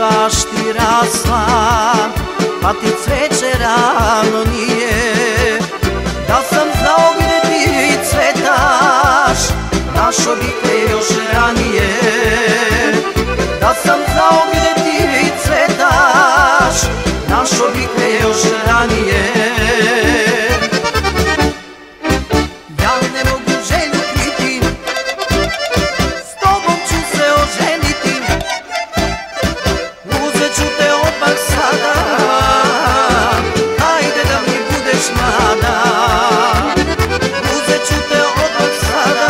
baš ti rasla, pa ti cveće rano nije. Da sam znao gde ti cvetaš, našo bi te još ranije. Da sam znao gde ti cvetaš, našo bi te još ranije. Ja ne mogu želju kriti, s tobom ću se oženiti. Uzet ću te odmah sada, hajde da mi budeš mlada. Uzet ću te odmah sada,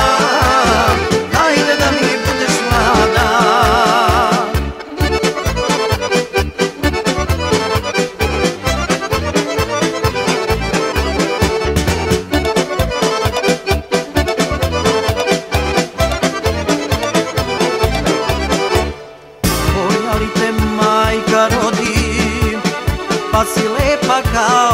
hajde da mi budeš mlada. Koja li te majka rodi, pa si lepa kao